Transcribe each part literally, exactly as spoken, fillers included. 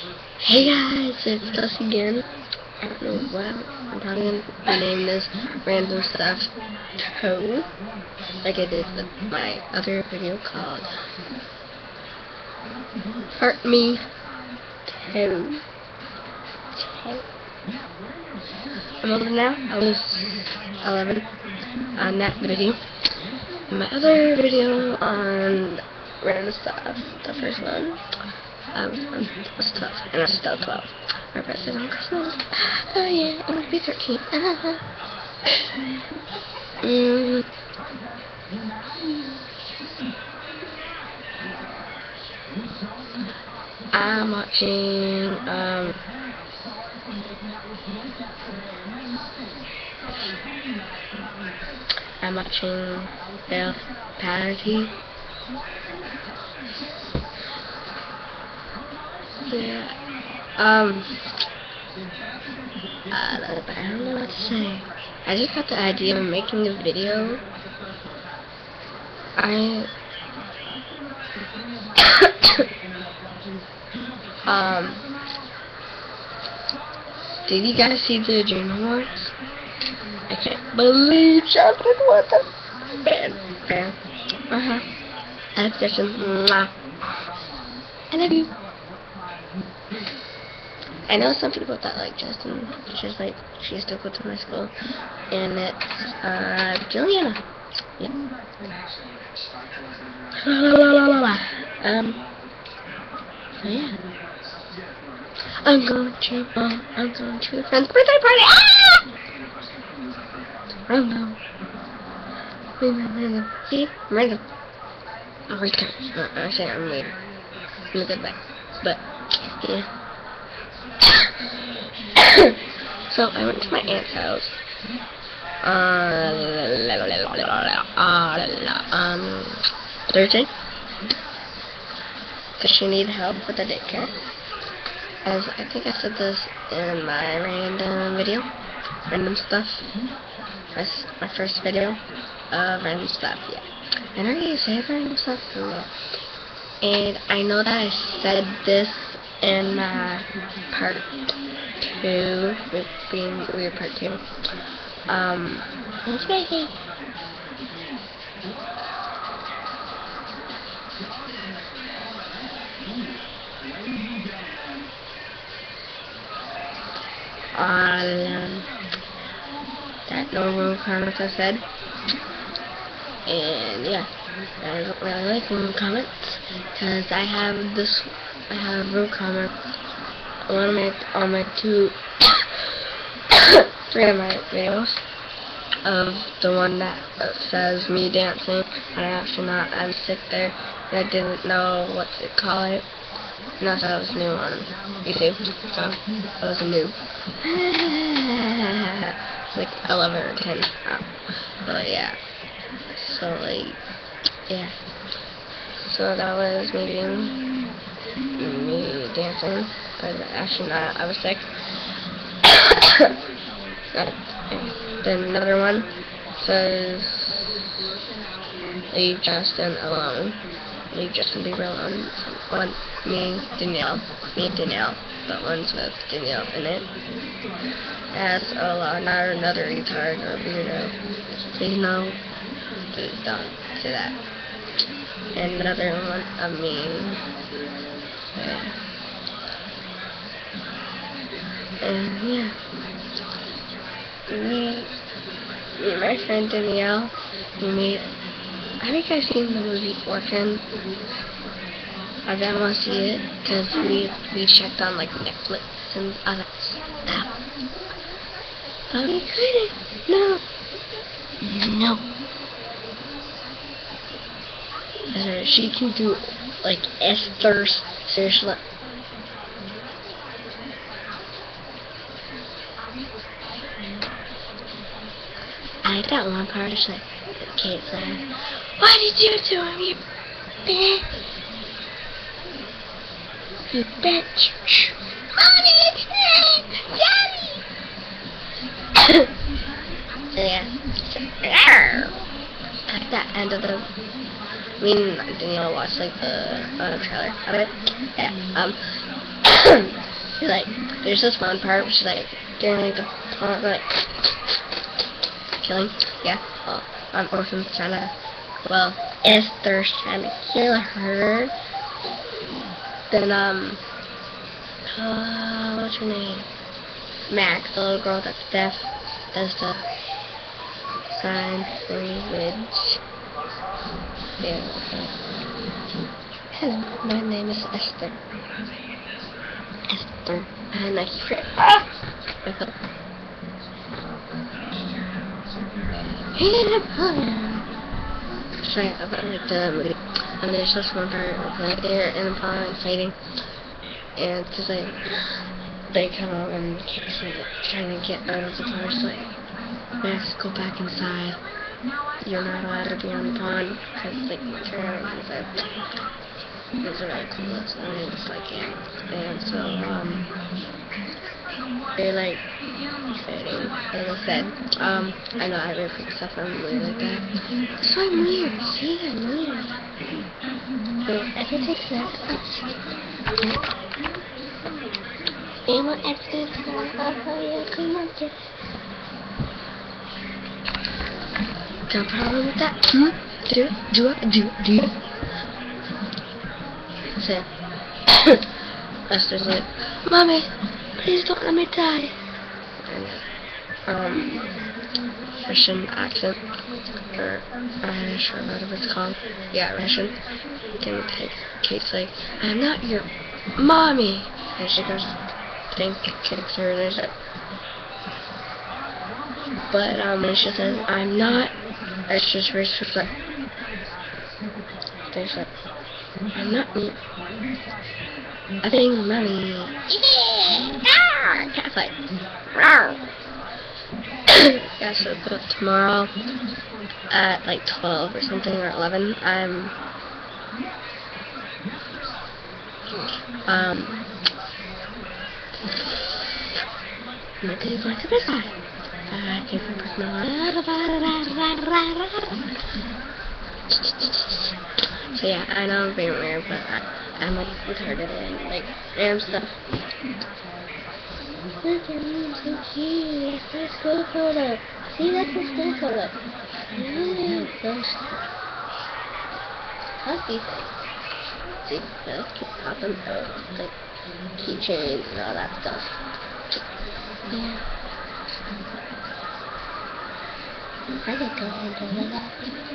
Hey guys, it's us again. I don't know what I'm probably gonna name this random stuff two, like I did with my other video called Hurt Me two. I'm older now. I was eleven on that video. In my other video on random stuff, the first one, I was, I was twelve, and I was still twelve. My birthday on Christmas. Oh yeah, I'm gonna be thirteen. mm. I'm watching, um, I'm watching Bill Patty. Yeah. Um. Uh, I don't know what to say. I just got the idea of making a video. I. um. Did you guys see the Dream Awards? I can't believe Jonathan won the band. Band. Uh huh. I have Justin. Mwah. I love you. I know some people that like Justin. She's like, she used to go to my school, and it's uh Juliana. Yeah. um. So yeah. I'm going to. Uh, I'm going to a friend's birthday party. Ah! Oh no. Random. See? Random. Oh, wait. Uh, actually, I'm late. In a good way. But yeah. So I went to my aunt's house uh, um, Thursday because she needed help with the daycare. As I think I said this in my random video, random stuff. My, my first video of random stuff. Yeah, I know you say random stuff. And I know that I said this in my part two, with being weird part two. Um, it's crazy. Um, that normal comments I said, and yeah, I don't really like normal comments because I have this. I have real comments on my on my two three of my videos of the one that says me dancing and I actually not I'm sick there and I didn't know what to call it and I thought I was new on YouTube, so I was new. Like eleven or ten. Oh. But yeah. So like yeah. So that was me being me dancing, but actually not, I was sick. Then another one says, leave Justin alone. Leave Justin Bieber alone. One, me, Danielle. Me, Danielle. But one's with Danielle in it. As a lot, not another retard or weirdo. Please no. Please don't do that. And another one of me. Yeah. And yeah. Me, me and my friend Danielle, we made. Have you guys seen the movie Orphan? I don't want to see it because we we checked on like Netflix and other stuff. But we couldn't. No. No. She can do like Esther's, seriously. I like that one part. It's like Kate said, "What did you do him, you bitch? You bitch, mommy, daddy." Yeah. I like that end of the. I mean, Danielle watched like the uh, trailer of it. Yeah. Um. she's like, there's this one part where she's like, during like the part like killing, yeah, well, um, Orphan's trying to, well, Esther's trying to kill her. Then um, uh, what's her name? Max, the little girl that's deaf, does the sign language. Yeah. Hello, my name is Esther. Esther. And I keep it. Ah! Sorry, about like the movie. And there's this one part right there in the pond fighting. And it's just like, they come out and kicks it, trying to get out of the car. So like, Max, go back inside. You're not allowed to be on the pond because like turn around inside. It's really cool. So I just like it. And so um, they're like fighting. Like I said, um, I know I repeat stuff. I'm weird like that. So I'm weird. See, I'm weird. So if it takes that, Emma extra for no problem with that. Hmm? Do it, do it, do it, do it. So, Esther's like, Mommy, please don't let me die. And, um, Russian accent, or Irish, or whatever it's called. Yeah, Russian. And Kate's like, I'm not your mommy. And she goes, think, kicks her, and there's a. But, um, when she says, I'm not, it's just very sort of like, there's like, I'm not me. I think mommy. Yeah! Ah! Cat's like, rawr. Yeah, so but tomorrow at like twelve or something, or eleven, I'm, um, my dad's going to bed. I can So yeah, I know I'm being weird, but I, I'm like retarded and like and stuff. Look at me, so cute. That's so cool. See, that's the school photo. Yeah, those coffee things. See, those keep popping out, like keychains and all that stuff. Yeah. I could go into that.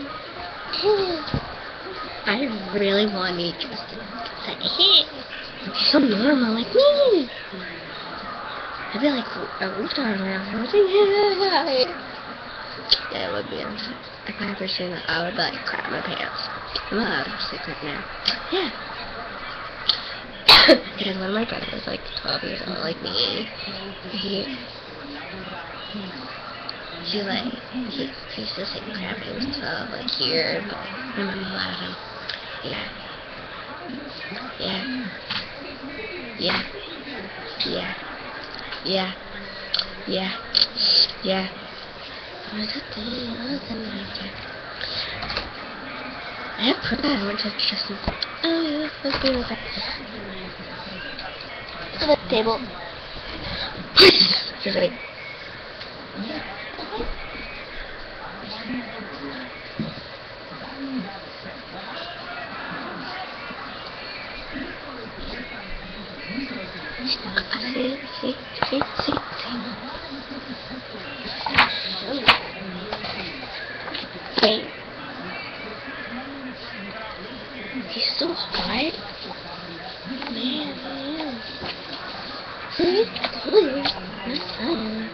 I really want to meet Justin. Like, hey, he's so normal, like me. I'd be like a retard around here. Yeah, it would be awesome. If I ever seen that, I would like crap my pants. I'm allowed to secret now. Yeah. Because one of my brothers was like twelve years old, like me. He. He like, he, he used to say crap when he was twelve, like here, but my mom allowed him. Yeah. Yeah. Yeah. Yeah. Yeah. Yeah. Yeah. What's that thing? What's that thing? I have proof that I went to Justin. Oh yeah, let's be with that. To the table. Just like. See, see, see, see, see. Wait. He's so hard. Man, man. See? I told you. Not fun.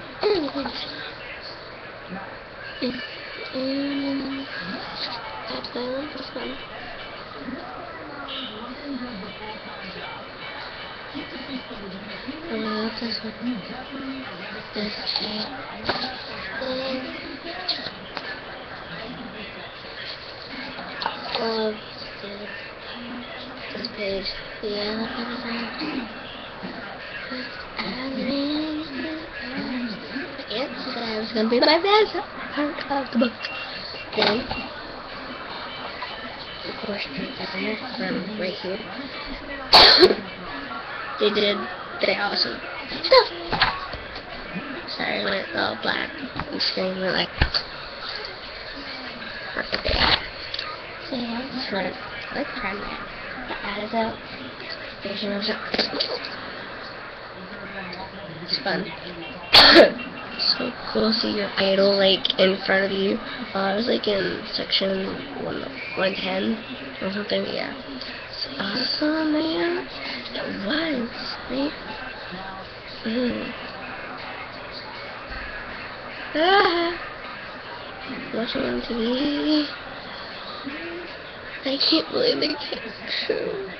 And, and, that's why I love this one. I love this one. This shape. I love this, this page. Yeah, I love that. Yep, she said I was going to be my best part of the book. Then, of course, from right here. they did very awesome stuff. Sorry, I went all black and screen went like. So yeah, that's what I like trying that. The ad is out. Version of it. It's fun. So cool to see your idol like in front of you. Uh, I was like in section one one ten or something. Yeah. It's awesome, man. It was, right? Mm. Ah. Watching on T V. I can't believe they came true.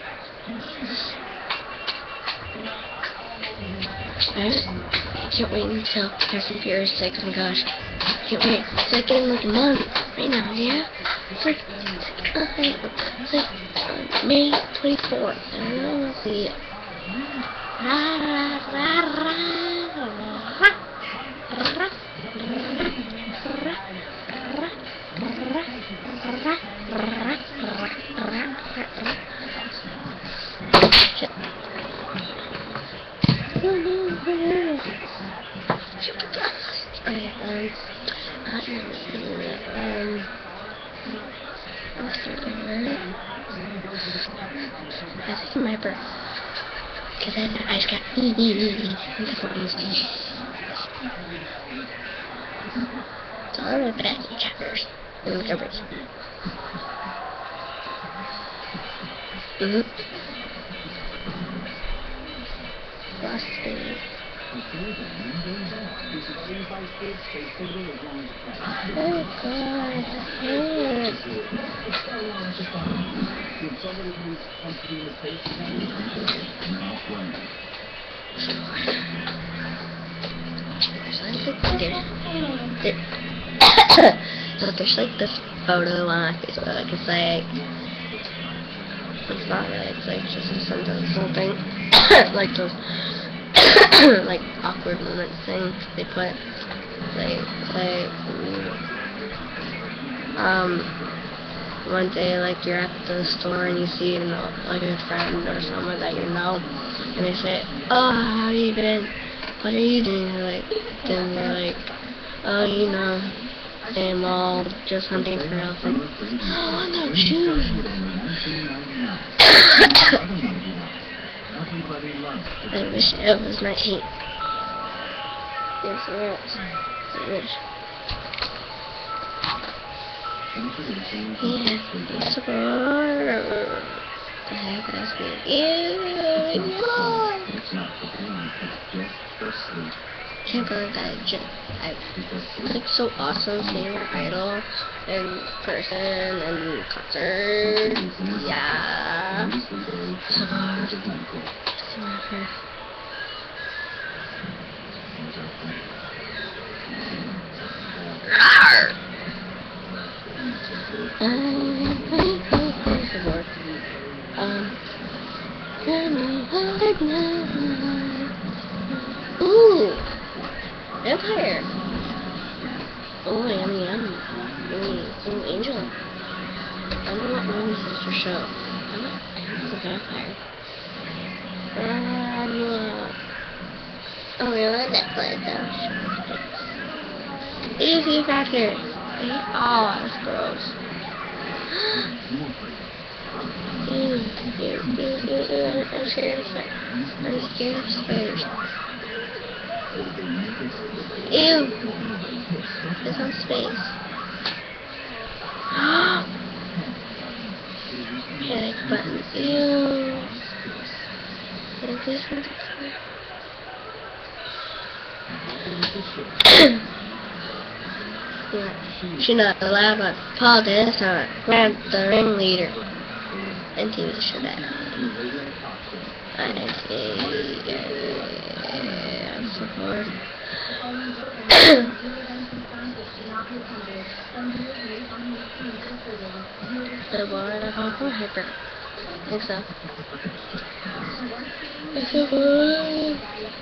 I just can't wait until Fast and Furious six. Oh my gosh. Can't wait. It's like in like a month right now, yeah? It's like, uh, it's like uh, May twenty-fourth. I don't know, we'll see it. Okay, um, um, I think my birth, because then I just got ee ee ee ee. So I'm gonna put out the chapters and the covers. Mm-hmm. Lost space. Oh God, yes. There's like, there's, there, so there's like this photo on Facebook. It's like, it's not really, it's like just a sentence something like those like awkward moments things they put like like um one day like you're at the store and you see you know like a friend or someone that you know and they say, oh, how have you been, what are you doing, like then they're like, oh, you know, I'm all just hunting for elephants. Oh, no shoes. I wish it was nineteen. Yes, it was. I wish. Yeah, support. The heck has been. Ew, can't believe that I just, I, it's like so awesome seeing my idol in person and concert. Yeah. Support. Support. Um, ooh, Vampire. Oh, yummy, yummy. Ooh, ooh, Angel. I wonder what movie is this for show. I'm not, it's a vampire. Um, oh, we love that play though. Easy factor. Oh, that's gross. Ew, ew, ew, ew, ew, I'm scared of spiders. I'm scared of spiders. Ew! It's on space. Panic button. Ew! Is this one? She's not allowed on Paul Denison, grab the ringleader. And T V show that. I see. Yeah, support. The board of Uncle Hyper. I think so. It's so good.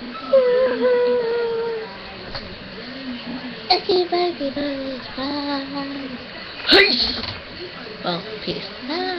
Okay, bye, bye, bye. Peace. Well, peace. Bye.